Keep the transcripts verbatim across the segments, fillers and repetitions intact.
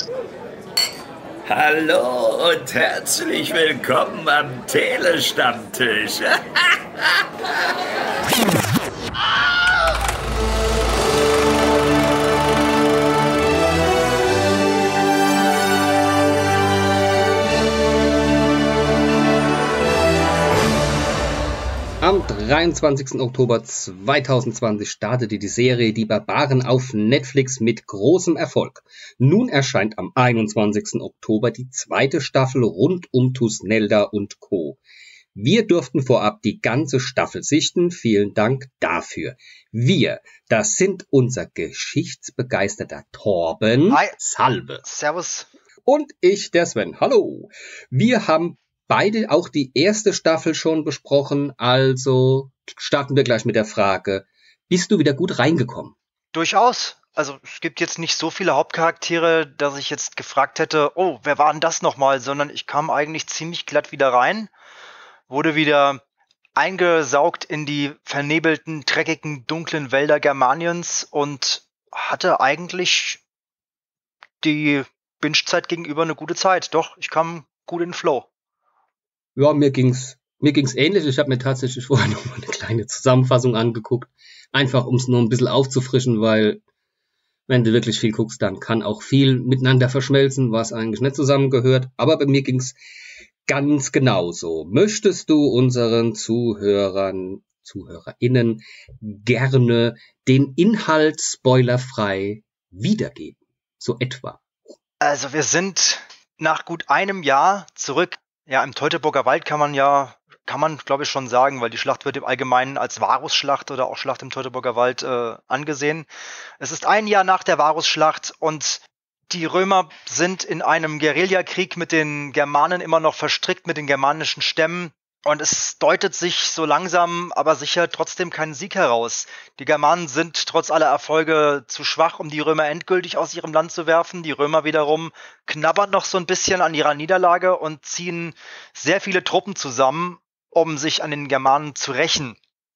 Hallo und herzlich willkommen am Telestammtisch. Am dreiundzwanzigsten Oktober zweitausendzwanzig startete die Serie Die Barbaren auf Netflix mit großem Erfolg. Nun erscheint am einundzwanzigsten Oktober die zweite Staffel rund um Thusnelda und Co. Wir durften vorab die ganze Staffel sichten. Vielen Dank dafür. Wir, das sind unser geschichtsbegeisterter Torben. Hi. Salve. Servus. Und ich, der Sven. Hallo. Wir haben beide auch die erste Staffel schon besprochen, also starten wir gleich mit der Frage, bist du wieder gut reingekommen? Durchaus. Also es gibt jetzt nicht so viele Hauptcharaktere, dass ich jetzt gefragt hätte, oh, wer war denn das nochmal, sondern ich kam eigentlich ziemlich glatt wieder rein, wurde wieder eingesaugt in die vernebelten, dreckigen, dunklen Wälder Germaniens und hatte eigentlich die Binge-Zeit gegenüber eine gute Zeit. Doch, ich kam gut in den Flow. Ja, mir ging's, mir ging's ähnlich. Ich habe mir tatsächlich vorher noch mal eine kleine Zusammenfassung angeguckt. Einfach, um es nur ein bisschen aufzufrischen, weil wenn du wirklich viel guckst, dann kann auch viel miteinander verschmelzen, was eigentlich nicht zusammengehört. Aber bei mir ging's ganz genauso. Möchtest du unseren Zuhörern, ZuhörerInnen gerne den Inhalt spoilerfrei wiedergeben? So etwa. Also wir sind nach gut einem Jahr zurück. Ja, im Teutoburger Wald kann man ja, kann man glaube ich schon sagen, weil die Schlacht wird im Allgemeinen als Varusschlacht oder auch Schlacht im Teutoburger Wald äh, angesehen. Es ist ein Jahr nach der Varusschlacht und die Römer sind in einem Guerillakrieg mit den Germanen immer noch verstrickt, mit den germanischen Stämmen. Und es deutet sich so langsam, aber sicher trotzdem kein Sieg heraus. Die Germanen sind trotz aller Erfolge zu schwach, um die Römer endgültig aus ihrem Land zu werfen. Die Römer wiederum knabbern noch so ein bisschen an ihrer Niederlage und ziehen sehr viele Truppen zusammen, um sich an den Germanen zu rächen.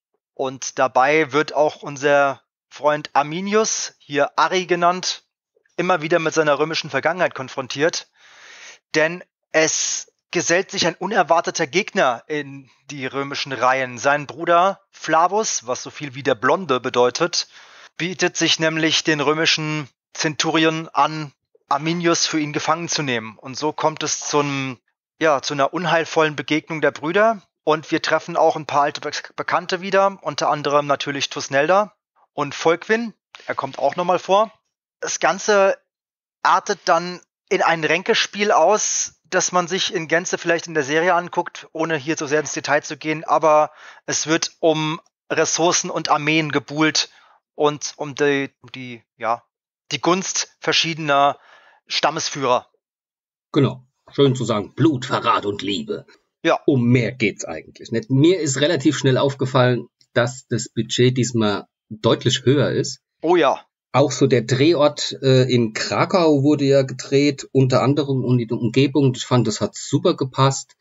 Und dabei wird auch unser Freund Arminius, hier Arri genannt, immer wieder mit seiner römischen Vergangenheit konfrontiert. Denn es gesellt sich ein unerwarteter Gegner in die römischen Reihen. Sein Bruder Flavus, was so viel wie der Blonde bedeutet, bietet sich nämlich den römischen Zenturion an, Arminius für ihn gefangen zu nehmen. Und so kommt es zu, einem, ja, zu einer unheilvollen Begegnung der Brüder. Und wir treffen auch ein paar alte Be- Bekannte wieder, unter anderem natürlich Thusnelda und Volkwin. Er kommt auch nochmal vor. Das Ganze artet dann in ein Ränkespiel aus, dass man sich in Gänze vielleicht in der Serie anguckt, ohne hier so sehr ins Detail zu gehen, aber es wird um Ressourcen und Armeen gebuhlt und um die, die, ja, die Gunst verschiedener Stammesführer. Genau, schön zu sagen, Blut, Verrat und Liebe. Ja. Um mehr geht's eigentlich nicht. Mir ist relativ schnell aufgefallen, dass das Budget diesmal deutlich höher ist. Oh ja. Auch so der Drehort äh, in Krakau wurde ja gedreht, unter anderem um die Umgebung. Ich fand, das hat super gepasst.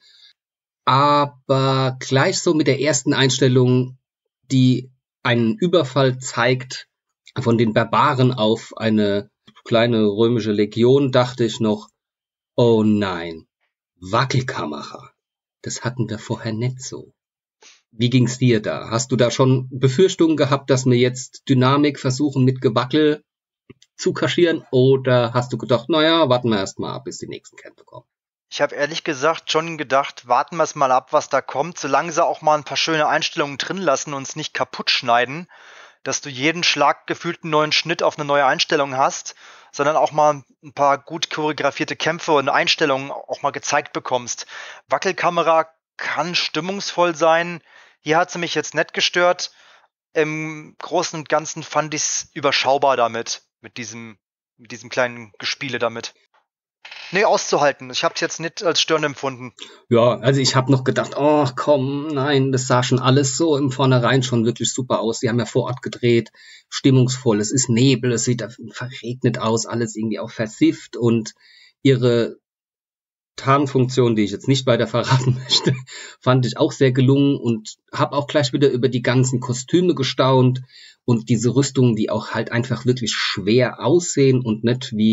Aber gleich so mit der ersten Einstellung, die einen Überfall zeigt von den Barbaren auf eine kleine römische Legion, dachte ich noch, oh nein, Wackelkamera. Das hatten wir vorher nicht so. Wie ging's dir da? Hast du da schon Befürchtungen gehabt, dass wir jetzt Dynamik versuchen mit Gewackel zu kaschieren? Oder hast du gedacht, naja, warten wir erst mal ab, bis die nächsten Kämpfe kommen? Ich habe ehrlich gesagt schon gedacht, warten wir es mal ab, was da kommt, solange sie auch mal ein paar schöne Einstellungen drin lassen und uns nicht kaputt schneiden, dass du jeden Schlag gefühlt einen neuen Schnitt auf eine neue Einstellung hast, sondern auch mal ein paar gut choreografierte Kämpfe und Einstellungen auch mal gezeigt bekommst. Wackelkamera kann stimmungsvoll sein. Hier hat sie mich jetzt nicht gestört. Im Großen und Ganzen fand ich es überschaubar damit, mit diesem, mit diesem kleinen Gespiele damit. Nee, auszuhalten. Ich habe es jetzt nicht als störend empfunden. Ja, also ich habe noch gedacht, oh komm, nein, das sah schon alles so im Vornherein schon wirklich super aus. Die haben ja vor Ort gedreht, stimmungsvoll, es ist Nebel, es sieht verregnet aus, alles irgendwie auch versifft und ihre Tarnfunktion, die ich jetzt nicht weiter verraten möchte, fand ich auch sehr gelungen und habe auch gleich wieder über die ganzen Kostüme gestaunt und diese Rüstungen, die auch halt einfach wirklich schwer aussehen und nicht wie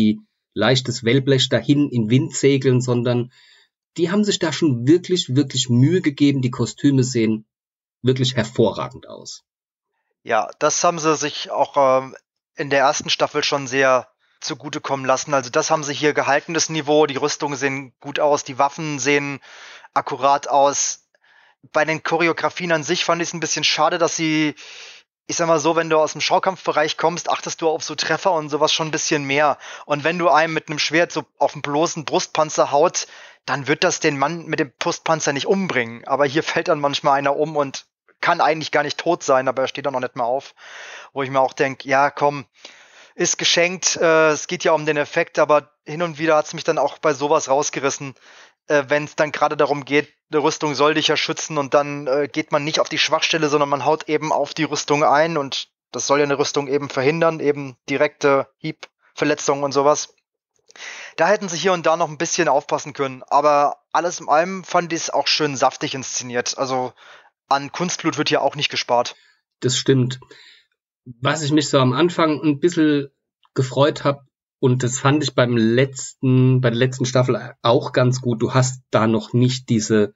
leichtes Wellblech dahin in Wind segeln, sondern die haben sich da schon wirklich, wirklich Mühe gegeben. Die Kostüme sehen wirklich hervorragend aus. Ja, das haben sie sich auch ähm, in der ersten Staffel schon sehr zugutekommen lassen. Also das haben sie hier gehalten, das Niveau. Die Rüstungen sehen gut aus, die Waffen sehen akkurat aus. Bei den Choreografien an sich fand ich es ein bisschen schade, dass sie, ich sag mal so, wenn du aus dem Schaukampfbereich kommst, achtest du auf so Treffer und sowas schon ein bisschen mehr. Und wenn du einem mit einem Schwert so auf den bloßen Brustpanzer haut, dann wird das den Mann mit dem Brustpanzer nicht umbringen. Aber hier fällt dann manchmal einer um und kann eigentlich gar nicht tot sein, aber er steht dann noch nicht mehr auf. Wo ich mir auch denke, ja komm, ist geschenkt, äh, es geht ja um den Effekt, aber hin und wieder hat es mich dann auch bei sowas rausgerissen, äh, wenn es dann gerade darum geht, eine Rüstung soll dich ja schützen und dann äh, geht man nicht auf die Schwachstelle, sondern man haut eben auf die Rüstung ein und das soll ja eine Rüstung eben verhindern, eben direkte Hiebverletzungen und sowas. Da hätten sie hier und da noch ein bisschen aufpassen können, aber alles in allem fand ich es auch schön saftig inszeniert, also an Kunstblut wird hier auch nicht gespart. Das stimmt. Was ich mich so am Anfang ein bisschen gefreut habe, und das fand ich beim letzten, bei der letzten Staffel auch ganz gut, du hast da noch nicht diese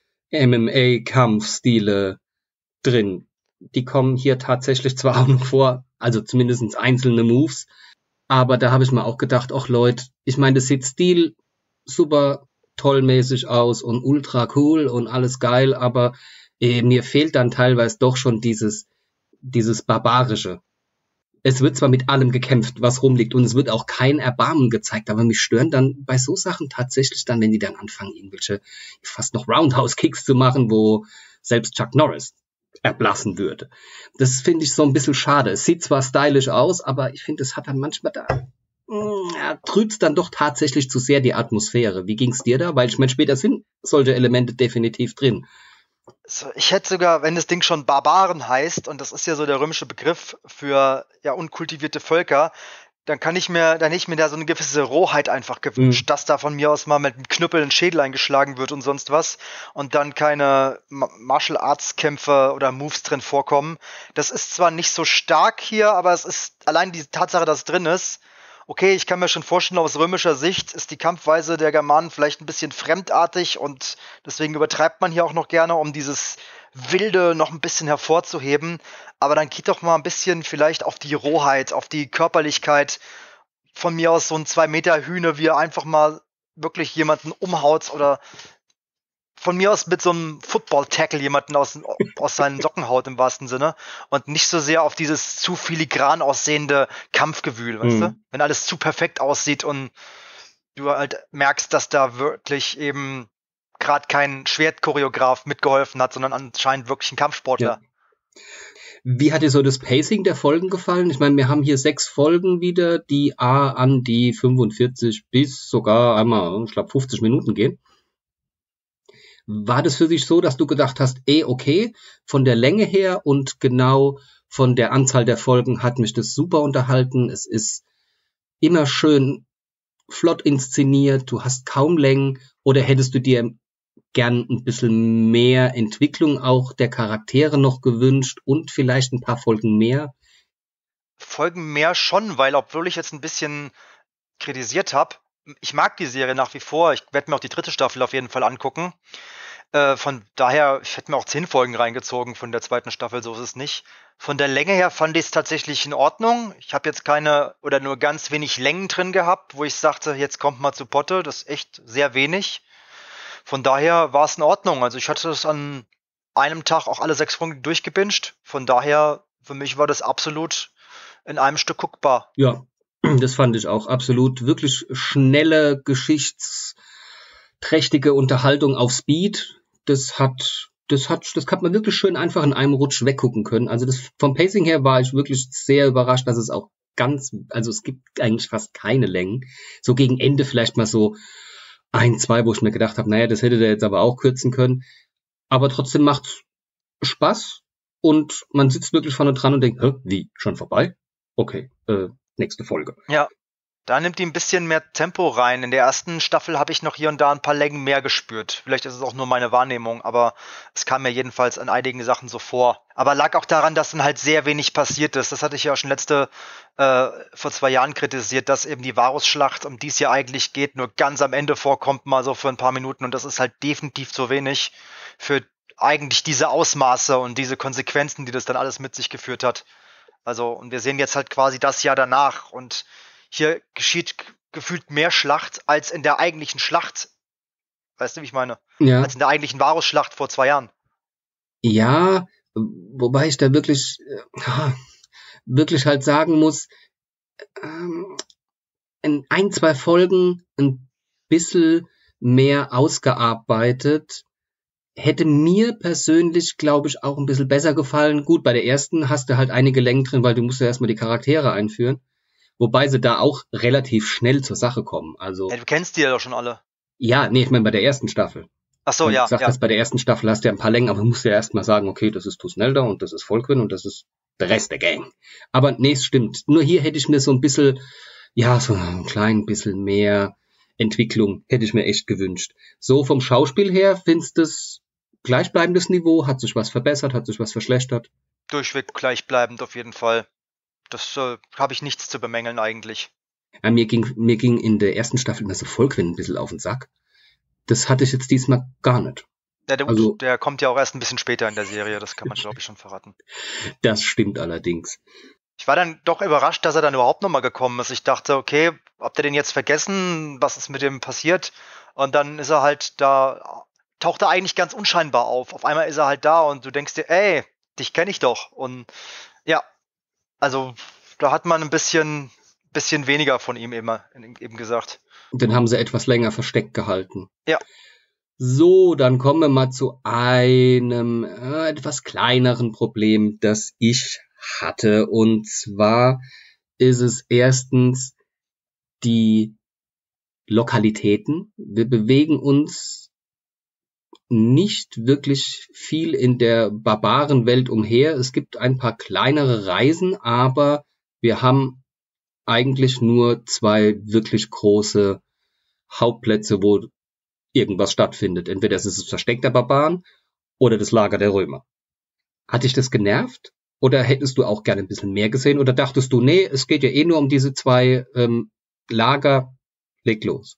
M M A-Kampfstile drin. Die kommen hier tatsächlich zwar auch noch vor, also zumindest einzelne Moves, aber da habe ich mir auch gedacht, ach Leute, ich meine, das sieht Stil super tollmäßig aus und ultra cool und alles geil, aber äh, mir fehlt dann teilweise doch schon dieses dieses Barbarische. Es wird zwar mit allem gekämpft, was rumliegt, und es wird auch kein Erbarmen gezeigt, aber mich stören dann bei so Sachen tatsächlich dann, wenn die dann anfangen, irgendwelche fast noch Roundhouse-Kicks zu machen, wo selbst Chuck Norris erblassen würde. Das finde ich so ein bisschen schade. Es sieht zwar stylisch aus, aber ich finde, es hat dann manchmal da, ja, trübt dann doch tatsächlich zu sehr die Atmosphäre. Wie ging's dir da? Weil ich meine, später sind solche Elemente definitiv drin. So, ich hätte sogar, wenn das Ding schon Barbaren heißt, und das ist ja so der römische Begriff für ja unkultivierte Völker, dann kann ich mir, dann hätte ich mir da so eine gewisse Rohheit einfach gewünscht, mhm. dass da von mir aus mal mit einem Knüppel ein Schädel eingeschlagen wird und sonst was und dann keine Martial Arts Kämpfe oder Moves drin vorkommen. Das ist zwar nicht so stark hier, aber es ist allein die Tatsache, dass es drin ist. Okay, ich kann mir schon vorstellen, aus römischer Sicht ist die Kampfweise der Germanen vielleicht ein bisschen fremdartig und deswegen übertreibt man hier auch noch gerne, um dieses Wilde noch ein bisschen hervorzuheben. Aber dann geht doch mal ein bisschen vielleicht auf die Rohheit, auf die Körperlichkeit. Von mir aus so ein zwei Meter Hühne, wie er einfach mal wirklich jemanden umhaut oder von mir aus mit so einem Football-Tackle jemanden aus, aus seinen Socken haut im wahrsten Sinne und nicht so sehr auf dieses zu filigran aussehende Kampfgewühl, weißt mhm. du? Wenn alles zu perfekt aussieht und du halt merkst, dass da wirklich eben gerade kein Schwertchoreograf mitgeholfen hat, sondern anscheinend wirklich ein Kampfsportler. Ja. Wie hat dir so das Pacing der Folgen gefallen? Ich meine, wir haben hier sechs Folgen wieder, die A an die fünfundvierzig bis sogar einmal, ich glaube, fünfzig Minuten gehen. War das für dich so, dass du gedacht hast, ey, okay, von der Länge her und genau von der Anzahl der Folgen hat mich das super unterhalten. Es ist immer schön flott inszeniert, du hast kaum Längen, oder hättest du dir gern ein bisschen mehr Entwicklung auch der Charaktere noch gewünscht und vielleicht ein paar Folgen mehr? Folgen mehr schon, weil obwohl ich jetzt ein bisschen kritisiert habe, ich mag die Serie nach wie vor. Ich werde mir auch die dritte Staffel auf jeden Fall angucken. Äh, von daher, ich hätte mir auch zehn Folgen reingezogen von der zweiten Staffel, so ist es nicht. Von der Länge her fand ich es tatsächlich in Ordnung. Ich habe jetzt keine oder nur ganz wenig Längen drin gehabt, wo ich sagte, jetzt kommt mal zu Potte. Das ist echt sehr wenig. Von daher war es in Ordnung. Also ich hatte das an einem Tag auch alle sechs Folgen durchgebinged. Von daher, für mich war das absolut in einem Stück guckbar. Ja. Das fand ich auch absolut. Wirklich schnelle, geschichtsträchtige Unterhaltung auf Speed. Das hat, das hat, das hat man wirklich schön einfach in einem Rutsch weggucken können. Also das, vom Pacing her war ich wirklich sehr überrascht, dass es auch ganz, also es gibt eigentlich fast keine Längen. So gegen Ende vielleicht mal so ein, zwei, wo ich mir gedacht habe, naja, das hätte der jetzt aber auch kürzen können. Aber trotzdem macht Spaß und man sitzt wirklich vorne dran und denkt, hä, wie, schon vorbei? Okay, äh, nächste Folge. Ja, Da nimmt die ein bisschen mehr Tempo rein. In der ersten Staffel habe ich noch hier und da ein paar Längen mehr gespürt. Vielleicht ist es auch nur meine Wahrnehmung, aber es kam mir jedenfalls an einigen Sachen so vor. Aber lag auch daran, dass dann halt sehr wenig passiert ist. Das hatte ich ja auch schon letzte, äh, vor zwei Jahren kritisiert, dass eben die Varusschlacht, um die es ja eigentlich geht, nur ganz am Ende vorkommt, mal so für ein paar Minuten. Und das ist halt definitiv zu wenig für eigentlich diese Ausmaße und diese Konsequenzen, die das dann alles mit sich geführt hat. Also, und wir sehen jetzt halt quasi das Jahr danach und hier geschieht gefühlt mehr Schlacht als in der eigentlichen Schlacht. Weißt du, wie ich meine? Ja. Als in der eigentlichen Varusschlacht vor zwei Jahren. Ja, wobei ich da wirklich, äh, wirklich halt sagen muss, ähm, in ein, zwei Folgen ein bisschen mehr ausgearbeitet, hätte mir persönlich, glaube ich, auch ein bisschen besser gefallen. Gut, bei der ersten hast du halt einige Längen drin, weil du musst ja erstmal die Charaktere einführen. Wobei sie da auch relativ schnell zur Sache kommen. Also, ja, du kennst die ja doch schon alle. Ja, nee, ich meine bei der ersten Staffel. Ach so, Und ja. Ich sag ja. das, bei der ersten Staffel hast du ja ein paar Längen, aber du musst ja erstmal sagen, okay, das ist Tusnelda und das ist Volquin und das ist der Rest der Gang. Aber nee, es stimmt. Nur hier hätte ich mir so ein bisschen, ja, so ein klein bisschen mehr Entwicklung hätte ich mir echt gewünscht. So vom Schauspiel her findest du das gleichbleibendes Niveau? Hat sich was verbessert? Hat sich was verschlechtert? Durchweg gleichbleibend auf jeden Fall. Das äh, habe ich nichts zu bemängeln eigentlich. Ja, mir ging, mir ging in der ersten Staffel immer so Volquin ein bisschen auf den Sack. Das hatte ich jetzt diesmal gar nicht. Ja, der, Also, der kommt ja auch erst ein bisschen später in der Serie, das kann man, glaube ich, schon verraten. Das stimmt allerdings. Ich war dann doch überrascht, dass er dann überhaupt nochmal gekommen ist. Ich dachte, okay, habt ihr den jetzt vergessen? Was ist mit dem passiert? Und dann ist er halt da, taucht er eigentlich ganz unscheinbar auf. Auf einmal ist er halt da und du denkst dir, ey, dich kenne ich doch. Und ja, also da hat man ein bisschen, bisschen weniger von ihm eben, eben gesagt. Den haben sie etwas länger versteckt gehalten. Ja. So, dann kommen wir mal zu einem äh, etwas kleineren Problem, das ich hatte. Und zwar ist es erstens die Lokalitäten. Wir bewegen uns nicht wirklich viel in der Barbarenwelt umher. Es gibt ein paar kleinere Reisen, aber wir haben eigentlich nur zwei wirklich große Hauptplätze, wo irgendwas stattfindet. Entweder es ist das Versteck der Barbaren oder das Lager der Römer. Hat dich das genervt? Oder hättest du auch gerne ein bisschen mehr gesehen? Oder dachtest du, nee, es geht ja eh nur um diese zwei ähm, Lager, leg los?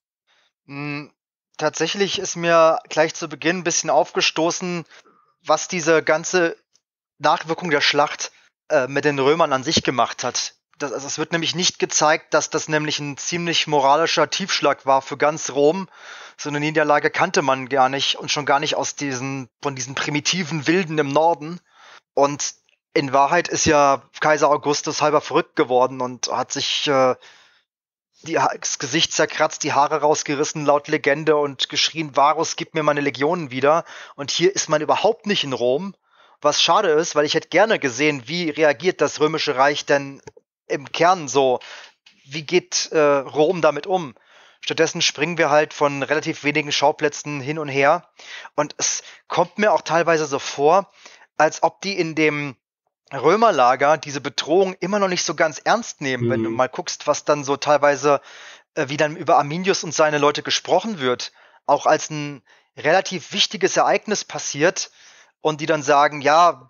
Mm, tatsächlich ist mir gleich zu Beginn ein bisschen aufgestoßen, was diese ganze Nachwirkung der Schlacht äh, mit den Römern an sich gemacht hat. Das, also es wird nämlich nicht gezeigt, dass das nämlich ein ziemlich moralischer Tiefschlag war für ganz Rom. So eine Niederlage kannte man gar nicht und schon gar nicht aus diesen, von diesen primitiven Wilden im Norden. Und in Wahrheit ist ja Kaiser Augustus halber verrückt geworden und hat sich äh, die, das Gesicht zerkratzt, die Haare rausgerissen laut Legende und geschrien, Varus, gib mir meine Legionen wieder. Und hier ist man überhaupt nicht in Rom, was schade ist, weil ich hätte gerne gesehen, wie reagiert das Römische Reich denn im Kern so, wie geht äh, Rom damit um? Stattdessen springen wir halt von relativ wenigen Schauplätzen hin und her und es kommt mir auch teilweise so vor, als ob die in dem Römerlager diese Bedrohung immer noch nicht so ganz ernst nehmen, mhm. wenn du mal guckst, was dann so teilweise, äh, wie dann über Arminius und seine Leute gesprochen wird, auch als ein relativ wichtiges Ereignis passiert und die dann sagen, ja,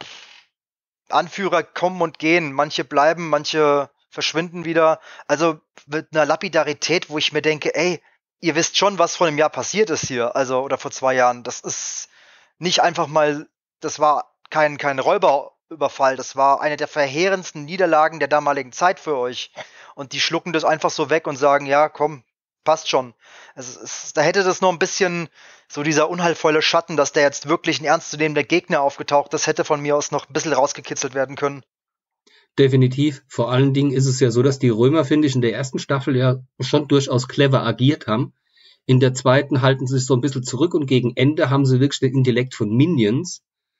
Anführer kommen und gehen, manche bleiben, manche verschwinden wieder, also mit einer Lapidarität, wo ich mir denke, ey, ihr wisst schon, was vor einem Jahr passiert ist hier, also oder vor zwei Jahren, das ist nicht einfach mal, das war kein, kein Räuberüberfall, das war eine der verheerendsten Niederlagen der damaligen Zeit für euch und die schlucken das einfach so weg und sagen, ja, komm, passt schon. Also es, da hätte das noch ein bisschen so dieser unheilvolle Schatten, dass der jetzt wirklich ein ernstzunehmender Gegner aufgetaucht, das hätte von mir aus noch ein bisschen rausgekitzelt werden können. Definitiv. Vor allen Dingen ist es ja so, dass die Römer, finde ich, in der ersten Staffel ja schon durchaus clever agiert haben. In der zweiten halten sie sich so ein bisschen zurück und gegen Ende haben sie wirklich den Intellekt von Minions,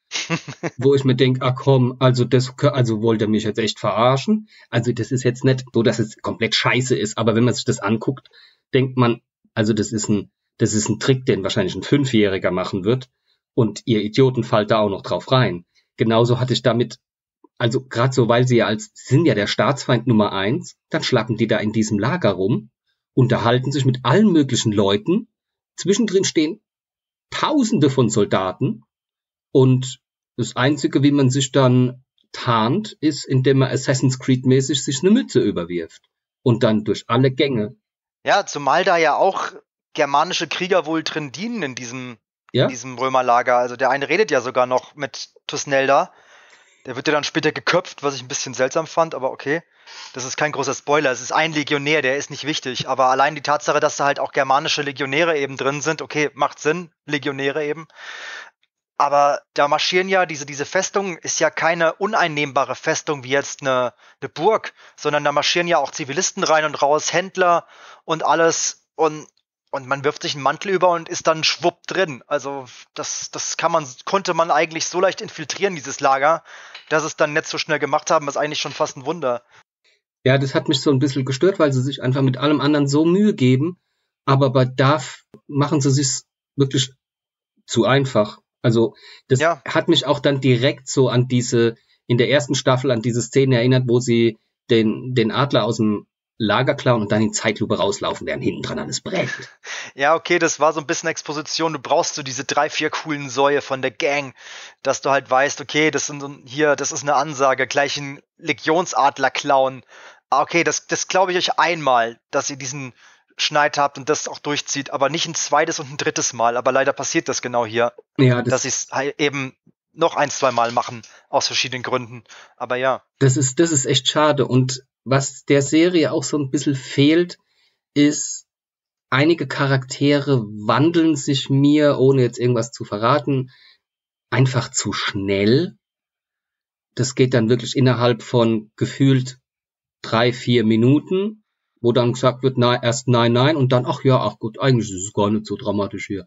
wo ich mir denke, ah komm, also das, also wollt ihr mich jetzt echt verarschen? Also das ist jetzt nicht so, dass es komplett scheiße ist, aber wenn man sich das anguckt, denkt man, also das ist ein, das ist ein Trick, den wahrscheinlich ein Fünfjähriger machen wird und ihr Idioten fallt da auch noch drauf rein. Genauso hatte ich damit Also gerade so, weil sie ja als, sind ja der Staatsfeind Nummer eins, dann schlappen die da in diesem Lager rum, unterhalten sich mit allen möglichen Leuten, zwischendrin stehen Tausende von Soldaten und das Einzige, wie man sich dann tarnt, ist, indem man Assassin's Creed-mäßig sich eine Mütze überwirft und dann durch alle Gänge. Ja, zumal da ja auch germanische Krieger wohl drin dienen in diesem, Ja? in diesem Römerlager. Also der eine redet ja sogar noch mit Thusnelda. Der wird ja dann später geköpft, was ich ein bisschen seltsam fand, aber okay. Das ist kein großer Spoiler. Es ist ein Legionär, der ist nicht wichtig. Aber allein die Tatsache, dass da halt auch germanische Legionäre eben drin sind, okay, macht Sinn. Legionäre eben. Aber da marschieren ja, diese, diese Festung ist ja keine uneinnehmbare Festung wie jetzt eine, eine Burg, sondern da marschieren ja auch Zivilisten rein und raus, Händler und alles und, und man wirft sich einen Mantel über und ist dann schwupp drin. Also das, das kann man, konnte man eigentlich so leicht infiltrieren, dieses Lager, dass es dann nicht so schnell gemacht haben, ist eigentlich schon fast ein Wunder. Ja, das hat mich so ein bisschen gestört, weil sie sich einfach mit allem anderen so Mühe geben, aber bei D A F machen sie sich wirklich zu einfach. Also das Ja. hat mich auch dann direkt so an diese, in der ersten Staffel an diese Szene erinnert, wo sie den, den Adler aus dem Lager klauen und dann in Zeitlupe rauslaufen, während hinten dran alles brennt. Ja, okay, das war so ein bisschen Exposition. Du brauchst so diese drei, vier coolen Säue von der Gang, dass du halt weißt, okay, das sind so- hier, das ist eine Ansage, gleich einen Legionsadler klauen. Ah, okay, das, das glaube ich euch einmal, dass ihr diesen Schneid habt und das auch durchzieht, aber nicht ein zweites und ein drittes Mal. Aber leider passiert das genau hier, Ja, dass das, sie es halt eben noch ein, zwei Mal machen, aus verschiedenen Gründen. Aber ja, das ist, das ist echt schade. Und was der Serie auch so ein bisschen fehlt, ist, einige Charaktere wandeln sich mir, ohne jetzt irgendwas zu verraten, einfach zu schnell. Das geht dann wirklich innerhalb von gefühlt drei, vier Minuten, wo dann gesagt wird, na, erst nein, nein und dann, ach ja, ach gut, eigentlich ist es gar nicht so dramatisch hier.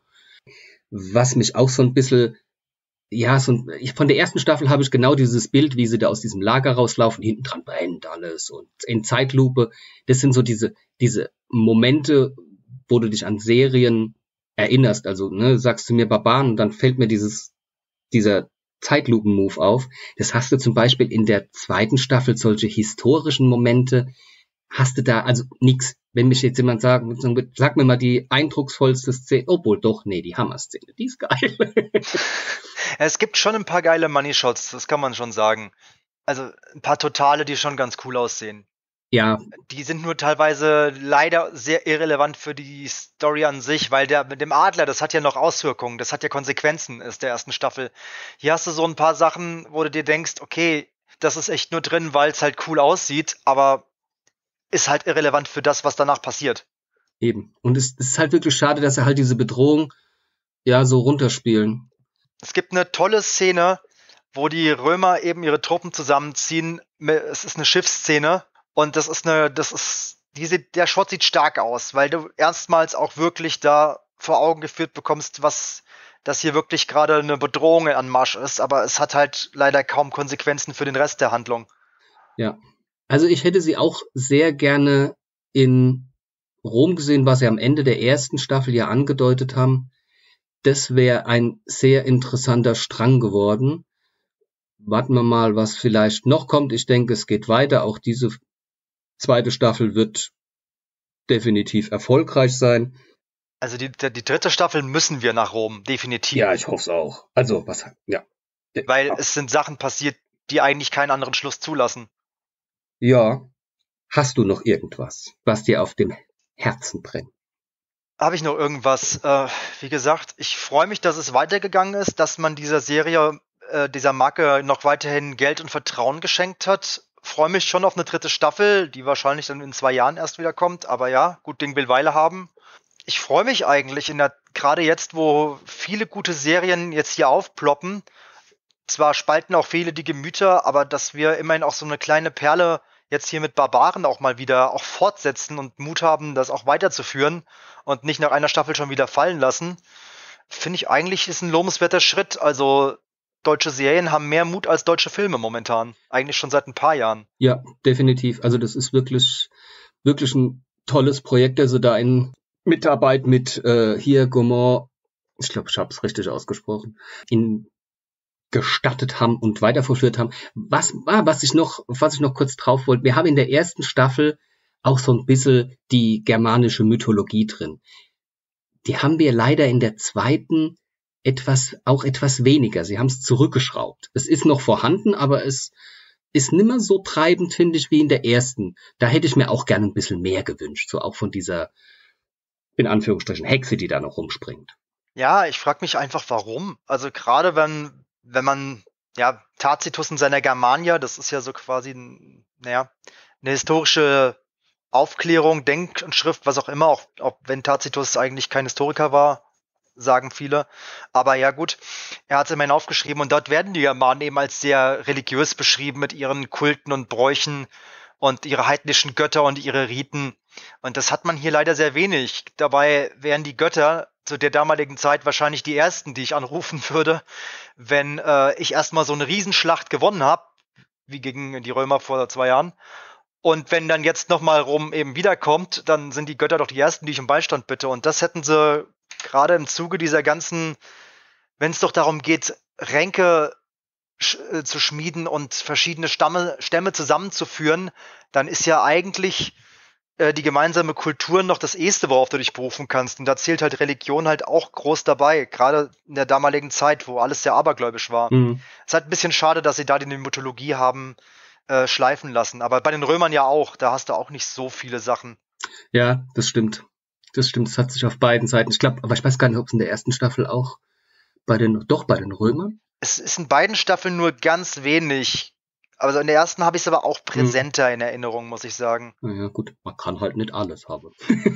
Was mich auch so ein bisschen, ja, so ein, ich, von der ersten Staffel habe ich genau dieses Bild, wie sie da aus diesem Lager rauslaufen, hinten dran brennt alles und in Zeitlupe. Das sind so diese, diese Momente, wo du dich an Serien erinnerst. Also, ne, sagst du mir Barbaren, dann fällt mir dieses, dieser Zeitlupen-Move auf. Das hast du zum Beispiel in der zweiten Staffel, solche historischen Momente, hast du da also nix. Wenn mich jetzt jemand sagen wird, sag mir mal die eindrucksvollste Szene, obwohl doch, nee, die Hammer-Szene, die ist geil. es gibt schon ein paar geile Money-Shots, das kann man schon sagen. Also ein paar Totale, die schon ganz cool aussehen. Ja, Die sind nur teilweise leider sehr irrelevant für die Story an sich, weil der mit dem Adler, das hat ja noch Auswirkungen, das hat ja Konsequenzen aus der ersten Staffel. Hier hast du so ein paar Sachen, wo du dir denkst, okay, das ist echt nur drin, weil es halt cool aussieht, aber ist halt irrelevant für das, was danach passiert. eben. Und es, es ist halt wirklich schade, dass sie halt diese Bedrohung ja so runterspielen. Es gibt eine tolle Szene, wo die Römer eben ihre Truppen zusammenziehen. Es ist eine Schiffsszene und das ist eine, das ist, diese, der Shot sieht stark aus, weil du erstmals auch wirklich da vor Augen geführt bekommst, was, dass hier wirklich gerade eine Bedrohung an Marsch ist, aber es hat halt leider kaum Konsequenzen für den Rest der Handlung. Ja. Also ich hätte sie auch sehr gerne in Rom gesehen, was sie am Ende der ersten Staffel ja angedeutet haben. Das wäre ein sehr interessanter Strang geworden. Warten wir mal, was vielleicht noch kommt. Ich denke, es geht weiter. Auch diese zweite Staffel wird definitiv erfolgreich sein. Also die, die dritte Staffel müssen wir nach Rom, definitiv. Ja, ich hoffe es auch. Also, was, ja. Weil es sind Sachen passiert, die eigentlich keinen anderen Schluss zulassen. Ja. Hast du noch irgendwas, was dir auf dem Herzen brennt? Habe ich noch irgendwas? Äh, wie gesagt, ich freue mich, dass es weitergegangen ist, dass man dieser Serie, äh, dieser Marke noch weiterhin Geld und Vertrauen geschenkt hat. Freue mich schon auf eine dritte Staffel, die wahrscheinlich dann in zwei Jahren erst wieder kommt. Aber ja, gut Ding will Weile haben. Ich freue mich eigentlich, in der, gerade jetzt, wo viele gute Serien jetzt hier aufploppen. Zwar spalten auch viele die Gemüter, aber dass wir immerhin auch so eine kleine Perle jetzt hier mit Barbaren auch mal wieder auch fortsetzen und Mut haben, das auch weiterzuführen und nicht nach einer Staffel schon wieder fallen lassen, finde ich eigentlich ist ein lobenswerter Schritt. Also deutsche Serien haben mehr Mut als deutsche Filme momentan. Eigentlich schon seit ein paar Jahren. Ja, definitiv. Also das ist wirklich, wirklich ein tolles Projekt. Also da in Mitarbeit mit äh, hier Gaumont, ich glaube, ich habe es richtig ausgesprochen, in gestattet haben und weiterverführt haben. Was war, was ich noch, was ich noch kurz drauf wollte, wir haben in der ersten Staffel auch so ein bisschen die germanische Mythologie drin. Die haben wir leider in der zweiten etwas, auch etwas weniger. Sie haben es zurückgeschraubt. Es ist noch vorhanden, aber es ist nimmer so treibend, finde ich, wie in der ersten. Da hätte ich mir auch gerne ein bisschen mehr gewünscht, so auch von dieser, in Anführungsstrichen, Hexe, die da noch rumspringt. Ja, ich frage mich einfach, warum. Also gerade wenn, wenn man, ja, Tacitus in seiner Germania, das ist ja so quasi, naja, eine historische Aufklärung, Denk- und Schrift, was auch immer, auch, auch wenn Tacitus eigentlich kein Historiker war, sagen viele. Aber ja gut, er hat es immerhin aufgeschrieben und dort werden die Germanen eben als sehr religiös beschrieben mit ihren Kulten und Bräuchen und ihre heidnischen Götter und ihre Riten. Und das hat man hier leider sehr wenig. Dabei wären die Götter zu der damaligen Zeit wahrscheinlich die ersten, die ich anrufen würde, wenn äh, ich erstmal so eine Riesenschlacht gewonnen habe, wie gegen die Römer vor zwei Jahren. Und wenn dann jetzt nochmal Rom eben wiederkommt, dann sind die Götter doch die ersten, die ich um Beistand bitte. Und das hätten sie gerade im Zuge dieser ganzen, wenn es doch darum geht, Ränke sch- äh, zu schmieden und verschiedene Stamme, Stämme zusammenzuführen, dann ist ja eigentlich äh, die gemeinsame Kultur noch das Eheste, worauf du dich berufen kannst. Und da zählt halt Religion halt auch groß dabei, gerade in der damaligen Zeit, wo alles sehr abergläubisch war. Mhm. Es ist halt ein bisschen schade, dass sie da die Mythologie haben äh, schleifen lassen. Aber bei den Römern ja auch, da hast du auch nicht so viele Sachen. Ja, das stimmt. Das stimmt, es hat sich auf beiden Seiten, ich glaube, aber ich weiß gar nicht, ob es in der ersten Staffel auch bei den, doch bei den Römern. Es ist in beiden Staffeln nur ganz wenig. Also in der ersten habe ich es aber auch präsenter hm. in Erinnerung, muss ich sagen. Naja, gut, man kann halt nicht alles haben.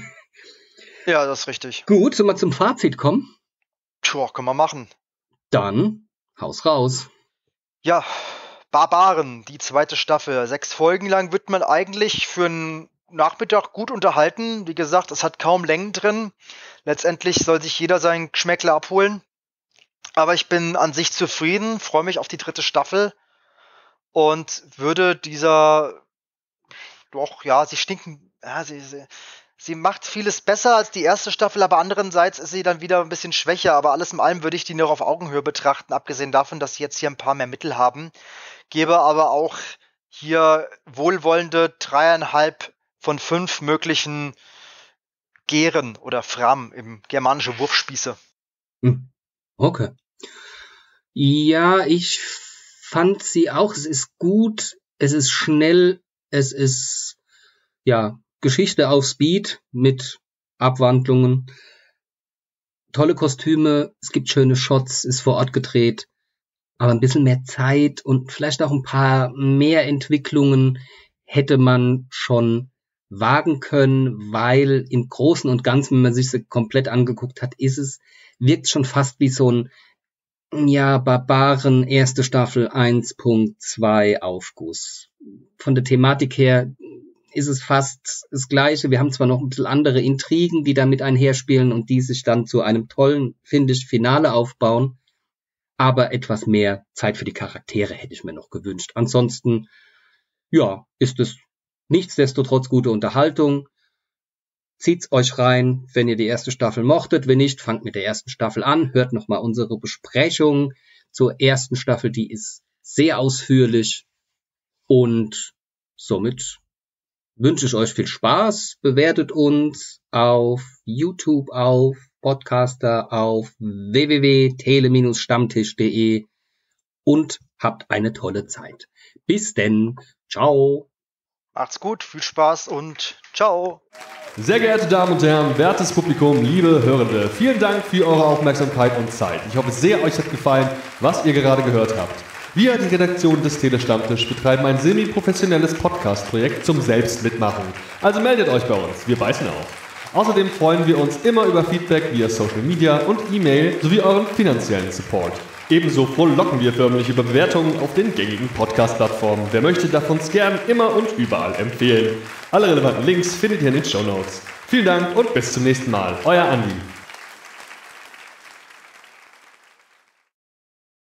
Ja, das ist richtig. Gut, sollen wir zum Fazit kommen? Tja, können wir machen. Dann, Haus raus. Ja, Barbaren, die zweite Staffel. Sechs Folgen lang wird man eigentlich für einen Nachmittag gut unterhalten. Wie gesagt, es hat kaum Längen drin. Letztendlich soll sich jeder seinen Geschmäckler abholen. Aber ich bin an sich zufrieden, freue mich auf die dritte Staffel und würde dieser, doch, ja, sie stinken, ja, sie, sie, sie macht vieles besser als die erste Staffel, aber andererseits ist sie dann wieder ein bisschen schwächer. Aber alles in allem würde ich die noch auf Augenhöhe betrachten, abgesehen davon, dass sie jetzt hier ein paar mehr Mittel haben. Gebe aber auch hier wohlwollende dreieinhalb von fünf möglichen Gären oder Fram im germanische Wurfspieße. Okay. Ja, ich fand sie auch. Es ist gut, es ist schnell, es ist, ja, Geschichte auf Speed mit Abwandlungen. Tolle Kostüme, es gibt schöne Shots, ist vor Ort gedreht. Aber ein bisschen mehr Zeit und vielleicht auch ein paar mehr Entwicklungen hätte man schon wagen können, weil im Großen und Ganzen, wenn man sich sie komplett angeguckt hat, ist es, wirkt schon fast wie so ein, ja, Barbaren erste Staffel eins Punkt zwei Aufguss. Von der Thematik her ist es fast das Gleiche. Wir haben zwar noch ein bisschen andere Intrigen, die damit einherspielen und die sich dann zu einem tollen, finde ich, Finale aufbauen, aber etwas mehr Zeit für die Charaktere hätte ich mir noch gewünscht. Ansonsten, ja, ist es nichtsdestotrotz gute Unterhaltung. Zieht's euch rein, wenn ihr die erste Staffel mochtet. Wenn nicht, fangt mit der ersten Staffel an. Hört nochmal unsere Besprechung zur ersten Staffel. Die ist sehr ausführlich. Und somit wünsche ich euch viel Spaß. Bewertet uns auf YouTube, auf Podcaster, auf w w w punkt tele stammtisch punkt de und habt eine tolle Zeit. Bis denn. Ciao. Macht's gut, viel Spaß und ciao. Sehr geehrte Damen und Herren, wertes Publikum, liebe Hörende, vielen Dank für eure Aufmerksamkeit und Zeit. Ich hoffe sehr, euch hat gefallen, was ihr gerade gehört habt. Wir, die Redaktion des Tele-Stammtisch, betreiben ein semi-professionelles Podcast-Projekt zum Selbstmitmachen. Also meldet euch bei uns, wir beißen auf. Außerdem freuen wir uns immer über Feedback via Social Media und E-Mail sowie euren finanziellen Support. Ebenso frohlocken wir förmlich über Bewertungen auf den gängigen Podcast-Plattformen. Wer möchte, darf uns gern immer und überall empfehlen. Alle relevanten Links findet ihr in den Shownotes. Vielen Dank und bis zum nächsten Mal. Euer Andi.